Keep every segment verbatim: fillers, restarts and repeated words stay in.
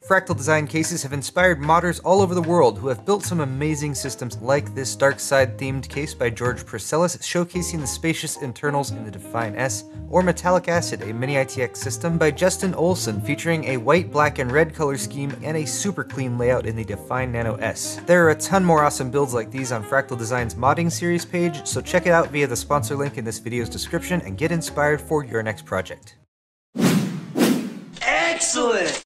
Fractal Design cases have inspired modders all over the world who have built some amazing systems like this Dark Side themed case by George Purcellis showcasing the spacious internals in the Define S, or Metallic Acid, a mini I T X system by Justin Olson featuring a white, black, and red color scheme and a super clean layout in the Define Nano S. There are a ton more awesome builds like these on Fractal Design's modding series page, so check it out via the sponsor link in this video's description and get inspired for your next project. Excellent!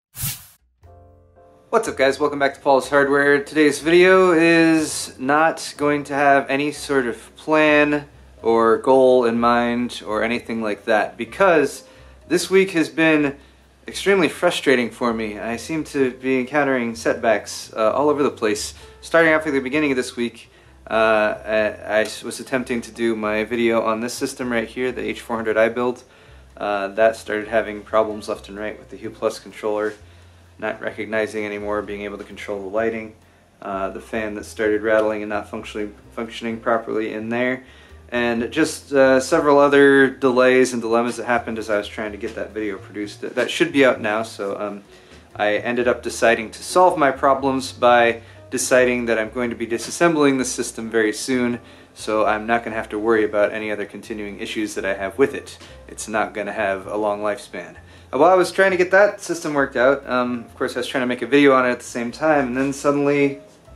What's up guys, welcome back to Paul's Hardware. Today's video is not going to have any sort of plan or goal in mind or anything like that because this week has been extremely frustrating for me. I seem to be encountering setbacks uh, all over the place. Starting off at the beginning of this week, uh, I, I was attempting to do my video on this system right here, the H four hundred i build. Uh, that started having problems left and right with the Hue Plus controller, not recognizing anymore, being able to control the lighting, uh, the fan that started rattling and not functioning functioning properly in there, and just uh, several other delays and dilemmas that happened as I was trying to get that video produced. That should be out now, so um, I ended up deciding to solve my problems by deciding that I'm going to be disassembling the system very soon, so I'm not going to have to worry about any other continuing issues that I have with it. It's not going to have a long lifespan. While I was trying to get that system worked out, um, of course I was trying to make a video on it at the same time, and then suddenly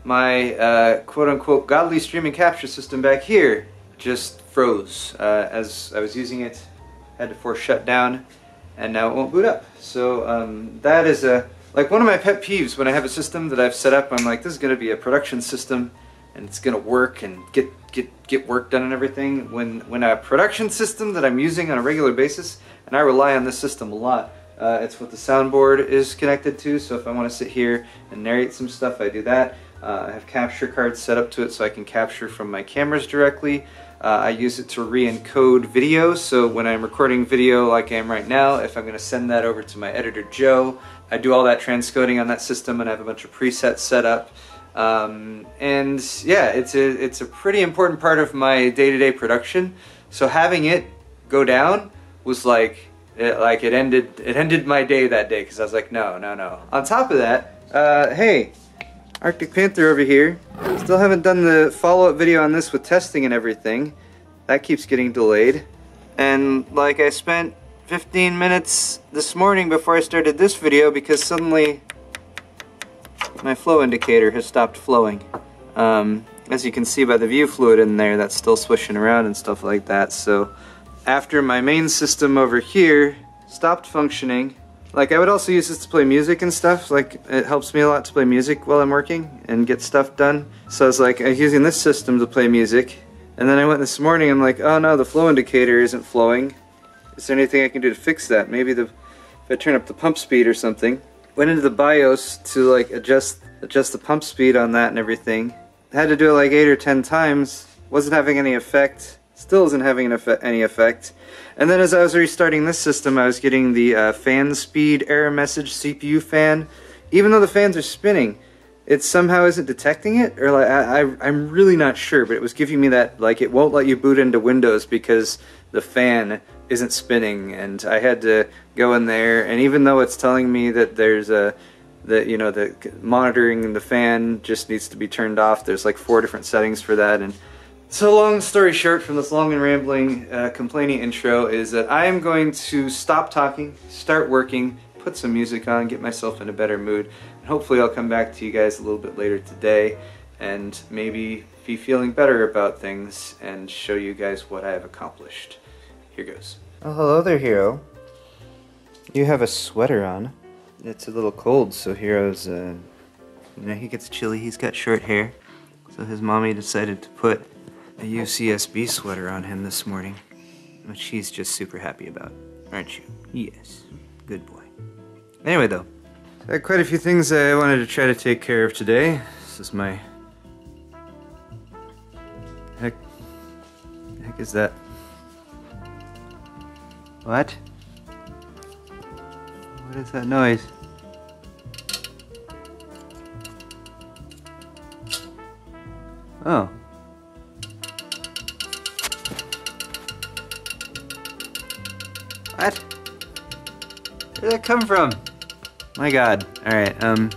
my uh, quote-unquote godly streaming capture system back here just froze. Uh, as I was using it, had to force shut down, and now it won't boot up. So um, that is a like one of my pet peeves when I have a system that I've set up. I'm like, this is going to be a production system, and it's going to work and get get get work done and everything. When when a production system that I'm using on a regular basis, and I rely on this system a lot, uh, it's what the soundboard is connected to, so if I want to sit here and narrate some stuff, I do that. Uh, I have capture cards set up to it so I can capture from my cameras directly. Uh, I use it to re-encode video, so when I'm recording video like I am right now, if I'm going to send that over to my editor Joe, I do all that transcoding on that system and I have a bunch of presets set up. Um, and yeah, it's a, it's a pretty important part of my day-to-day production, so having it go down was like, it, like it ended it ended my day that day, because I was like, no, no, no. On top of that, uh, hey, Arctic Panther over here, still haven't done the follow-up video on this with testing and everything. That keeps getting delayed. And like I spent fifteen minutes this morning before I started this video because suddenly my flow indicator has stopped flowing. Um, as you can see by the view fluid in there, that's still swishing around and stuff like that. So after my main system over here stopped functioning, like I would also use this to play music and stuff, like it helps me a lot to play music while I'm working and get stuff done. So I was like, I was using this system to play music, and then I went this morning, I'm like, oh no, the flow indicator isn't flowing. Is there anything I can do to fix that? Maybe the, if I turn up the pump speed or something. Went into the BIOS to like adjust adjust the pump speed on that and everything. Had to do it like eight or ten times. Wasn't having any effect. Still isn't having an effect, any effect. And then as I was restarting this system, I was getting the uh, fan speed error message, C P U fan. Even though the fans are spinning, it somehow isn't detecting it, or like I, I, I'm really not sure. But it was giving me that like it won't let you boot into Windows because the fan isn't spinning, and I had to go in there. And even though it's telling me that there's a that you know the monitoring the fan just needs to be turned off, there's like four different settings for that. And so long story short from this long and rambling uh, complaining intro is that I am going to stop talking, start working, put some music on, get myself in a better mood, and hopefully I'll come back to you guys a little bit later today and maybe be feeling better about things and show you guys what I have accomplished. Here goes. Oh, hello there, Hero. You have a sweater on. It's a little cold, so Hero's, uh, you know, he gets chilly, he's got short hair, so his mommy decided to put a U C S B sweater on him this morning, which he's just super happy about, aren't you? Yes, good boy. Anyway though, I had quite a few things I wanted to try to take care of today. This is my... Heck... The heck is that? What? What is that noise? Oh. What? Where did that come from? My God. Alright, um...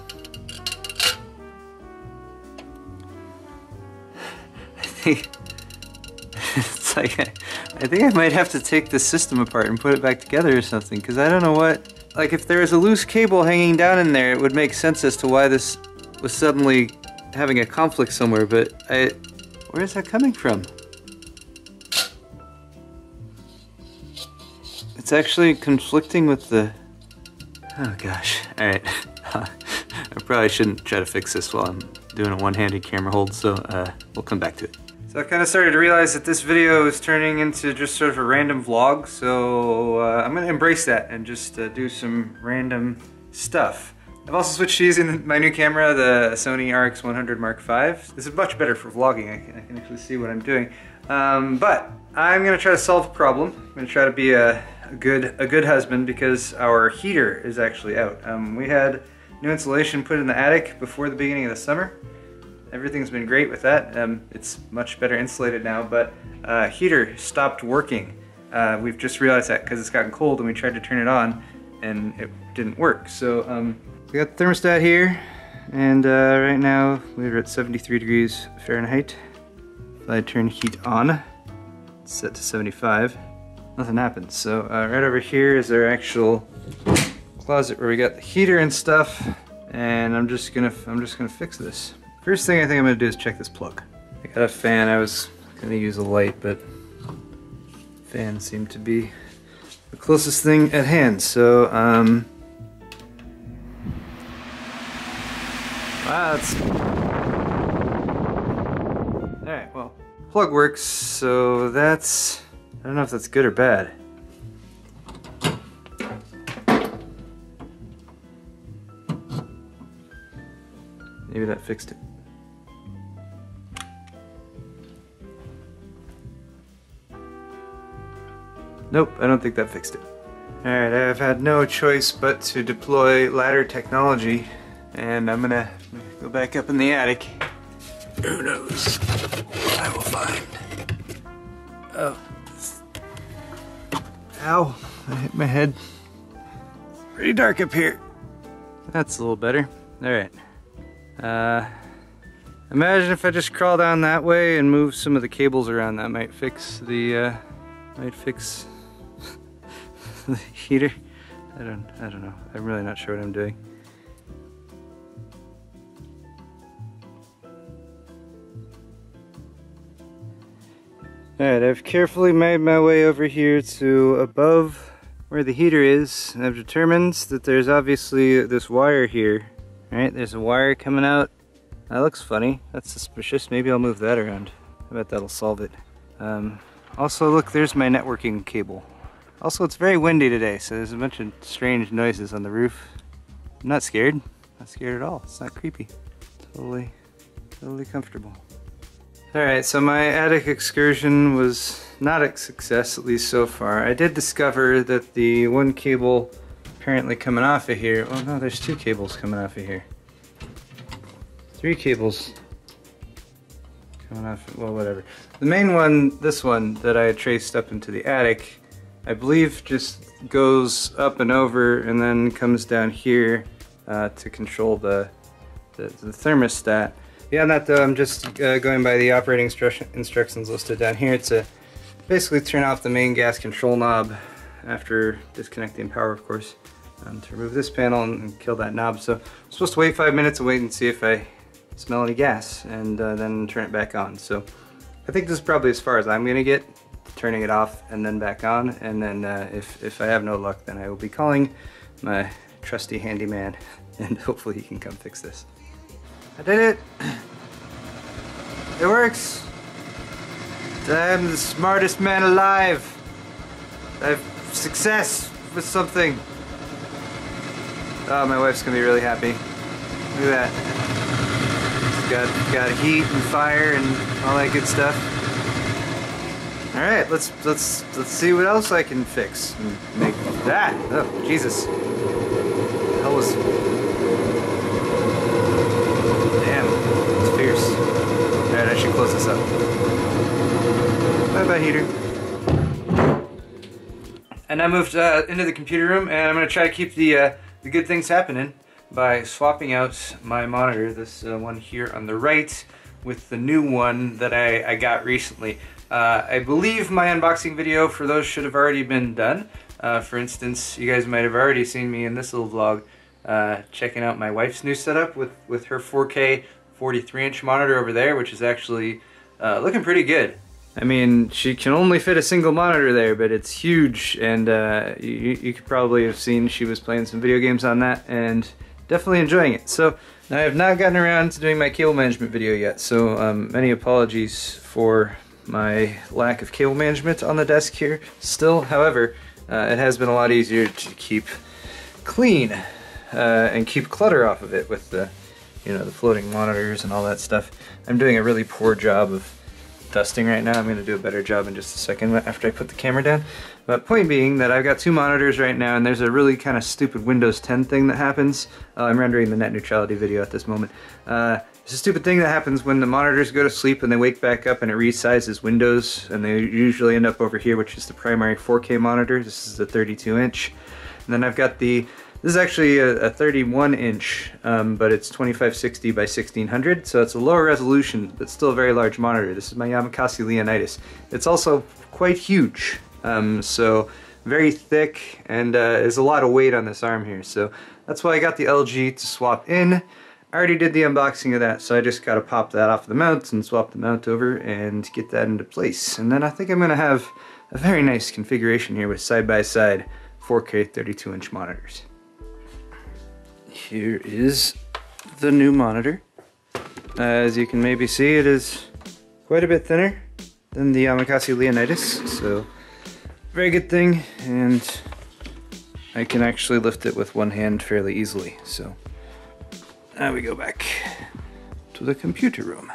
I think... it's like, I, I think I might have to take the system apart and put it back together or something, because I don't know what... Like, if there was a loose cable hanging down in there, it would make sense as to why this was suddenly having a conflict somewhere, but I... Where is that coming from? It's actually conflicting with the... Oh gosh, alright. I probably shouldn't try to fix this while I'm doing a one-handed camera hold, so uh, we'll come back to it. So I kind of started to realize that this video is turning into just sort of a random vlog, so uh, I'm going to embrace that and just uh, do some random stuff. I've also switched to using my new camera, the Sony R X one hundred Mark five. This is much better for vlogging, I can, I can actually see what I'm doing. Um, but I'm going to try to solve a problem. I'm going to try to be a, a, good, a good husband because our heater is actually out. Um, we had new insulation put in the attic before the beginning of the summer. Everything's been great with that. Um, it's much better insulated now, but uh, heater stopped working. Uh, we've just realized that because it's gotten cold and we tried to turn it on and it didn't work. So um, we got the thermostat here, and uh, right now we're at seventy-three degrees Fahrenheit. If I turn heat on, it's set to seventy-five, nothing happens. So uh, right over here is our actual closet where we got the heater and stuff, and I'm just gonna I'm just gonna fix this. First thing I think I'm going to do is check this plug. I got a fan. I was going to use a light, but fan seemed to be the closest thing at hand. So, um... wow, that's... Alright, well, plug works, so that's... I don't know if that's good or bad. Maybe that fixed it. Nope, I don't think that fixed it. Alright, I've had no choice but to deploy ladder technology, and I'm gonna go back up in the attic. Who knows what I will find. Oh. Ow, I hit my head. Pretty dark up here. That's a little better. Alright. Uh, imagine if I just crawl down that way and move some of the cables around. That might fix the, uh, might fix the heater. I don't, I don't know. I'm really not sure what I'm doing. Alright, I've carefully made my way over here to above where the heater is, and I've determined that there's obviously this wire here. Alright, there's a wire coming out. That looks funny. That's suspicious. Maybe I'll move that around. I bet that'll solve it. Um, also, look, there's my networking cable. Also, it's very windy today, so there's a bunch of strange noises on the roof. I'm not scared. Not scared at all. It's not creepy. Totally, totally comfortable. Alright, so my attic excursion was not a success, at least so far. I did discover that the one cable apparently coming off of here, oh no, there's two cables coming off of here. Three cables coming off, well, whatever. The main one, this one that I had traced up into the attic, I believe just goes up and over and then comes down here uh, to control the, the, the thermostat. Beyond that though, I'm just uh, going by the operating instru instructions listed down here to basically turn off the main gas control knob after disconnecting power, of course, um, to remove this panel and, and kill that knob. So I'm supposed to wait five minutes and wait and see if I smell any gas, and uh, then turn it back on. So I think this is probably as far as I'm gonna get, turning it off and then back on, and then uh, if, if I have no luck, then I will be calling my trusty handyman, and hopefully he can come fix this. I did it! It works! I'm the smartest man alive! I have success with something! Oh, my wife's gonna be really happy. Look at that. Got, got heat and fire and all that good stuff. Alright, let's let's let's see what else I can fix and make that. Oh, Jesus. What the hell was... Damn, it's fierce. Alright, I should close this up. Bye-bye, heater. And I moved uh, into the computer room, and I'm going to try to keep the, uh, the the good things happening by swapping out my monitor, this uh, one here on the right, with the new one that I, I got recently. Uh, I believe my unboxing video for those should have already been done. Uh, for instance, you guys might have already seen me in this little vlog uh, checking out my wife's new setup with, with her four K forty-three inch monitor over there, which is actually uh, looking pretty good. I mean, she can only fit a single monitor there, but it's huge, and uh, you, you could probably have seen she was playing some video games on that, and definitely enjoying it. So, I have not gotten around to doing my cable management video yet, so um, many apologies for my lack of cable management on the desk here. Still, however, uh, it has been a lot easier to keep clean uh, and keep clutter off of it with the, you know, the floating monitors and all that stuff. I'm doing a really poor job of dusting right now. I'm going to do a better job in just a second after I put the camera down. But point being that I've got two monitors right now, and there's a really kind of stupid Windows ten thing that happens. Uh, I'm rendering the net neutrality video at this moment. Uh, it's a stupid thing that happens when the monitors go to sleep and they wake back up, and it resizes Windows, and they usually end up over here, which is the primary four K monitor. This is the thirty-two inch. And then I've got the, this is actually a, a thirty-one inch, um, but it's twenty-five sixty by sixteen hundred, so it's a lower resolution, but still a very large monitor. This is my Yamakasi Leonidas. It's also quite huge, um, so very thick, and uh, there's a lot of weight on this arm here, so that's why I got the L G to swap in. I already did the unboxing of that, so I just gotta pop that off the mount and swap the mount over and get that into place. And then I think I'm gonna have a very nice configuration here with side-by-side four K thirty-two inch monitors. Here is the new monitor. Uh, as you can maybe see, it is quite a bit thinner than the Yamakasi Leonidas, so very good thing, and I can actually lift it with one hand fairly easily. So now we go back to the computer room.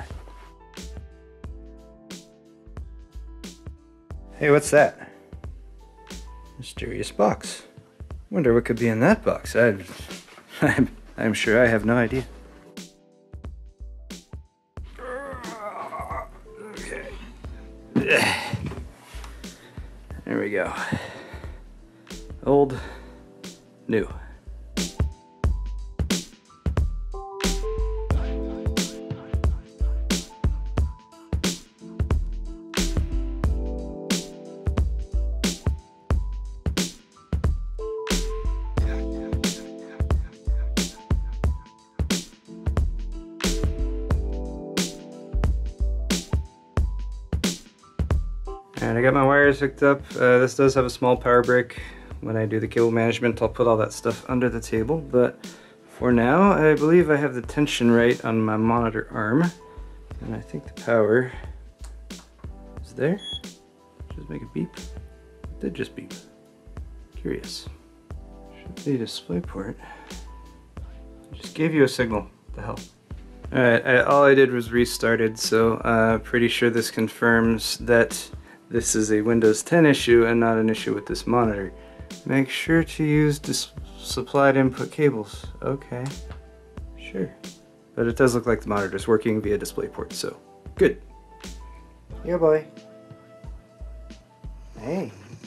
Hey, what's that? Mysterious box. Wonder what could be in that box. I'd I'm, I'm sure I have no idea. Okay. There we go. Old, new. Alright, I got my wires hooked up. Uh, this does have a small power brick. When I do the cable management, I'll put all that stuff under the table, but for now, I believe I have the tension right on my monitor arm, and I think the power is there. Just make it beep. It did just beep. Curious. Should be DisplayPort. Just gave you a signal. What the hell? Alright, I, all I did was restarted, so uh, pretty sure this confirms that this is a Windows ten issue and not an issue with this monitor. Make sure to use dis supplied input cables. Okay, sure. But it does look like the monitor is working via DisplayPort, so good. Yeah, boy. Hey.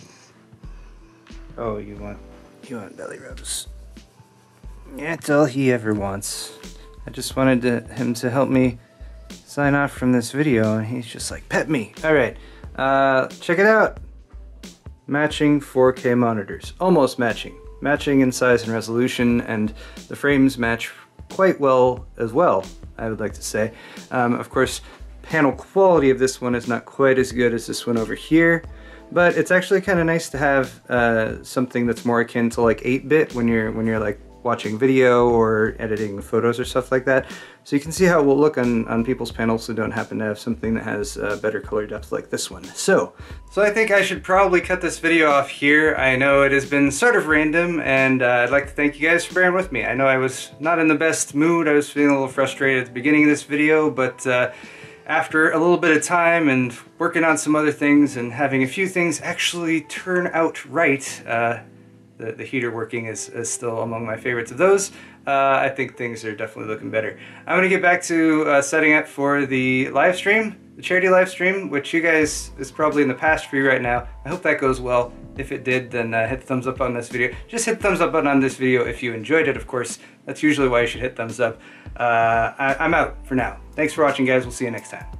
Oh, you want you want belly rubs? That's all he ever wants. I just wanted to, him to help me sign off from this video, and he's just like, pet me. All right. Uh, check it out. Matching four K monitors. Almost matching. Matching in size and resolution, and the frames match quite well as well, I would like to say. Um, of course, panel quality of this one is not quite as good as this one over here, but it's actually kind of nice to have uh, something that's more akin to like eight bit when you're when you're like watching video or editing photos or stuff like that. So you can see how it will look on, on people's panels who don't happen to have something that has uh, better color depth like this one. So, so I think I should probably cut this video off here. I know it has been sort of random, and uh, I'd like to thank you guys for bearing with me. I know I was not in the best mood. I was feeling a little frustrated at the beginning of this video, but uh, after a little bit of time and working on some other things and having a few things actually turn out right, uh, The, the heater working is, is still among my favorites of those. uh, I think things are definitely looking better. I'm gonna get back to uh, setting up for the live stream, the charity live stream, which you guys is probably in the past for you right now. I hope that goes well. If it did, then uh, hit the thumbs up on this video. Just hit the thumbs up button on this video if you enjoyed it, of course. That's usually why you should hit thumbs up. Uh, I I'm out for now. Thanks for watching, guys. We'll see you next time.